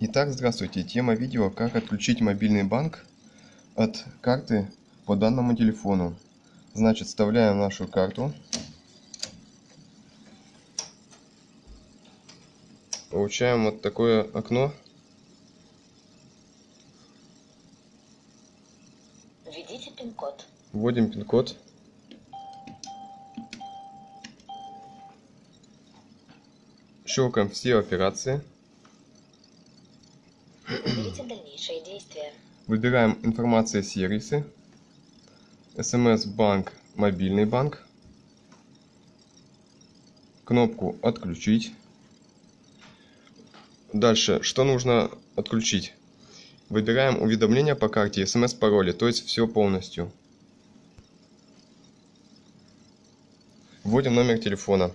Итак, здравствуйте. Тема видео: как отключить мобильный банк от карты по данному телефону. Значит, вставляем нашу карту. Получаем вот такое окно. Введите пин-код. Вводим пин-код. Щелкаем все операции. Выберите дальнейшие действия. Выбираем информация, сервисы, СМС-банк, мобильный банк, кнопку «Отключить». Дальше, что нужно отключить? Выбираем уведомления по карте, СМС-пароли, то есть все полностью. Вводим номер телефона.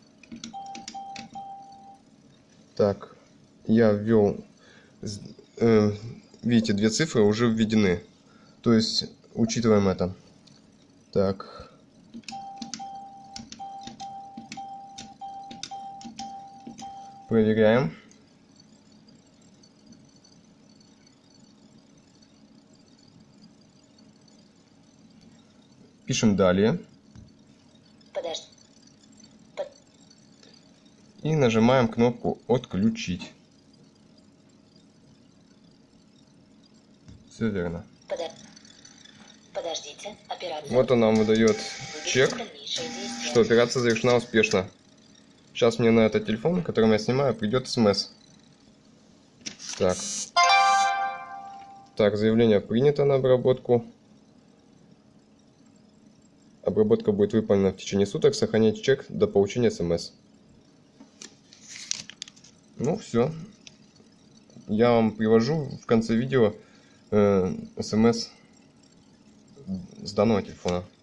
Так, я ввел, видите, 2 цифры уже введены, то есть учитываем это. Так, проверяем. Пишем «Далее». И нажимаем кнопку «Отключить». Все верно. Подождите, операция. Вот он нам выдает чек, что операция завершена успешно. Сейчас мне на этот телефон, которым я снимаю, придет смс. Так, заявление принято на обработку. Обработка будет выполнена в течение суток. Сохранить чек до получения смс. Ну все. Я вам привожу в конце видео смс с данного телефона.